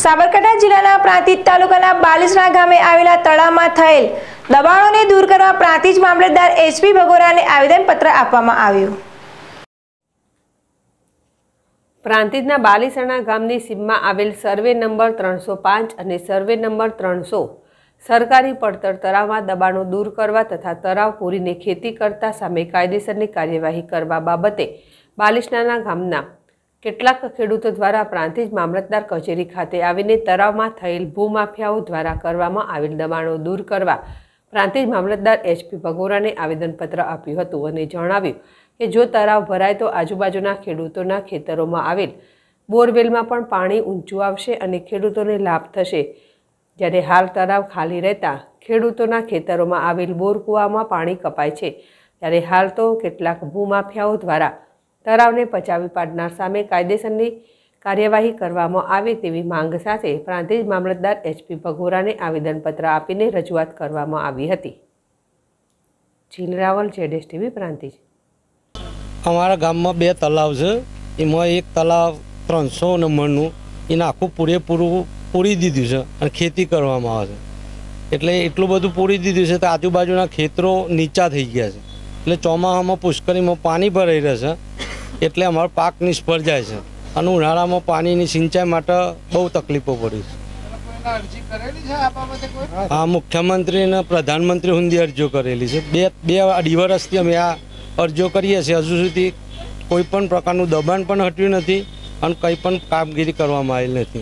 સાબરકાંઠા જિલ્લાના પ્રાંતિજ તાલુકાના બાલીસણા ગામે આવેલા તળાવમાં થયેલ દબાણોને દૂર કરવા પ્રાંતિજ મામલતદાર એચપી ભગોરાને આવેદનપત્ર આપવામાં આવ્યું। પ્રાંતિજના બાલીસણા ગામની સીમમાં આવેલ સર્વે નંબર 305 અને સર્વે નંબર 300 સરકારી પડતર તળાવમાં દબાણો દૂર કરવા તથા તળાવ પૂરીને ખેતી કરતા સામે કાયદેસરની કાર્યવાહી કરવા બાબતે બાલીસણા ગામના કેટલાક ખેડૂતો દ્વારા પ્રાંતિજ મામલતદાર કચેરી ખાતે આવીને તળાવમાં થયેલ ભૂમાફિયાઓ દ્વારા કરવામાં આવેલ દબાણો દૂર કરવા પ્રાંતિજ મામલતદાર એચપી ભગોરાને આવેદનપત્ર આપ્યું હતું અને જણાવ્યું કે જો તળાવ ભરાય તો આજુબાજુના ખેડૂતોના ખેતરોમાં આવેલ બોરવેલમાં પણ પાણી ઊંચું આવશે અને ખેડૂતોને લાભ થશે। જ્યારે હાલ તળાવ ખાલી રહેતા ખેડૂતોના ખેતરોમાં આવેલ બોર કૂવામાં પાણી કપાય છે, ત્યારે હાલ તો કેટલાક ભૂમાફિયાઓ દ્વારા તળાવને પચાવી પાડનાર સામે કાયદેસરની કાર્યવાહી કરવામાં આવે તેવી માંગ સાથે પ્રાંતિજ મામલતદાર એચપી ભગોરાને આવેદનપત્ર આપીને રજૂઆત કરવામાં આવી હતી। જીલ રાવલ, ZSTV, પ્રાંતિજ। અમારા ગામમાં બે તળાવ છે, એમાં એક તળાવ 300 નંબરનું એને આખું પૂરેપૂરું પૂરી દીધું છે અને ખેતી કરવામાં આવે છે। એટલે એટલું બધું પૂરી દીધું છે તો આજુબાજુના ખેતરો નીચા થઈ ગયા છે, એટલે ચોમાસામાં પુષ્કરીમાં પાણી ભરાઈ રહેશે, એટલે અમારો પાક નિષ્ફળ જાય છે અને ઉનાળામાં પાણીની સિંચાઈ માટે બહુ તકલીફો પડી છે। હા, મુખ્યમંત્રી અને પ્રધાનમંત્રી સુધી અરજીઓ કરેલી છે। બે અઢી વર્ષથી અમે આ અરજીઓ કરીએ છીએ, હજુ સુધી કોઈ પણ પ્રકારનું દબાણ પણ હટ્યું નથી અને કંઈ પણ કામગીરી કરવામાં આવેલી નથી।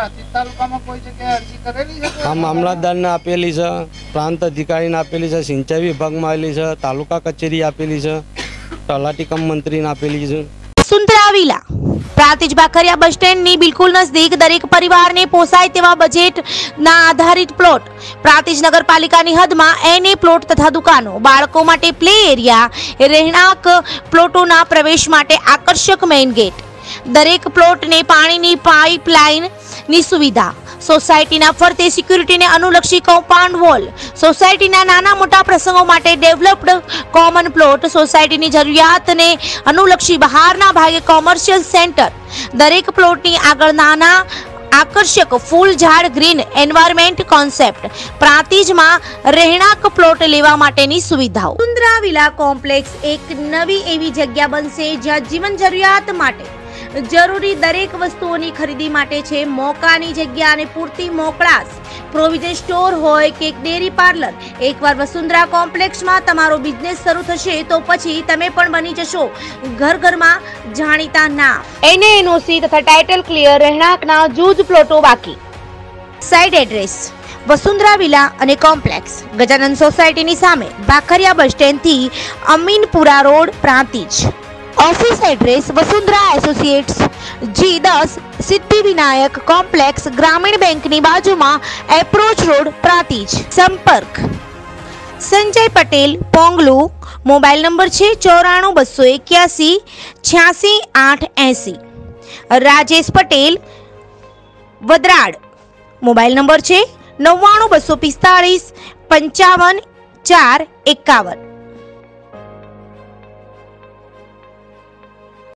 આ મામલતદારને આપેલી છે, પ્રાંત અધિકારીને આપેલી છે, સિંચાઈ વિભાગમાં આવેલી છે, તાલુકા કચેરી આપેલી છે, તલાટી કમ મંત્રીને આપેલી છે। વસુંધરા વિલા પ્રાંતિજ ભાખરિયા બસ સ્ટેન્ડની બિલકુલ નજદીક દરેક પરિવારને પોસાય તેવા બજેટના આધારિત પ્લોટ, પ્રાંતિજ નગરપાલિકાની હદમાં એને પ્લોટ તથા દુકાનો, બાળકો માટે પ્લે એરિયા, રહેણાંક પ્લોટોના પ્રવેશ માટે આકર્ષક મેઇન ગેટ, દરેક પ્લોટને પાણીની પાઇપલાઇનની સુવિધા, સોસાયટીના ફરતે સિક્યુરિટીને અનુલક્ષી કમ્પાઉન્ડ વોલ, સોસાયટીના નાના મોટા પ્રસંગો માટે ડેવલપ્ડ કોમન પ્લોટ, સોસાયટીની જરૂરિયાતને અનુલક્ષી બહારના ભાગે કોમર્શિયલ સેન્ટર, દરેક પ્લોટની આગળ નાના આકર્ષક ફૂલ ઝાડ ગ્રીન એન્વાયરમેન્ટ કોન્સેપ્ટ, પ્રાંતિજમાં રહેણાંક પ્લોટ લેવા માટેની સુવિધાઓ। વસુંધરા વિલા કોમ્પ્લેક્સ એક નવી એવી જગ્યા બનશે જ્યાં જીવન જરૂરિયાત માટે જરૂરી દરેક વસ્તુઓની ખરીદી માટે છે મોકાની જગ્યા અને પૂરતી મોકળાશ। પ્રોવિઝન સ્ટોર હોય કે ડેરી પાર્લર, એકવાર વસુંધરા કોમ્પ્લેક્સમાં તમારો બિઝનેસ શરૂ થશે તો પછી તમે પણ બની જશો ઘર ઘરમાં જાણીતા નામ। NOC તથા ટાઇટલ ક્લિયર રહેણાંકના જૂજ પ્લોટો બાકી। સાઇટ એડ્રેસ વસુંધરા વિલા અને કોમ્પ્લેક્સ, ગજાનંદ સોસાયટીની સામે, ભાખરિયા બસ સ્ટેન્ડથી Aminpura road, Prantij. Office address Vasundhara associates G10 Siddhivinayak complex, Gramin bank ની બાજુમાં, એપ્રોચ રોડ, પ્રાંતિજ। સંપર્ક સંજય પટેલ, પોંગલુ, મોબાઈલ નંબર છે 94 281 86 880। રાજેશ પટેલ, વદરાડ, મોબાઈલ નંબર છે 99 245 55 4 51।